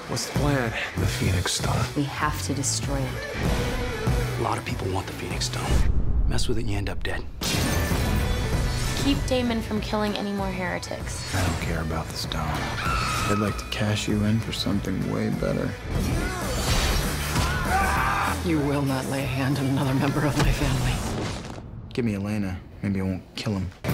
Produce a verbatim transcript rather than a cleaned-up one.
What's the plan? The Phoenix Stone. We have to destroy it. A lot of people want the Phoenix Stone. Mess with it and you end up dead. Keep Damon from killing any more heretics. I don't care about the stone. I'd like to cash you in for something way better. You will not lay a hand on another member of my family. Give me Elena. Maybe I won't kill him.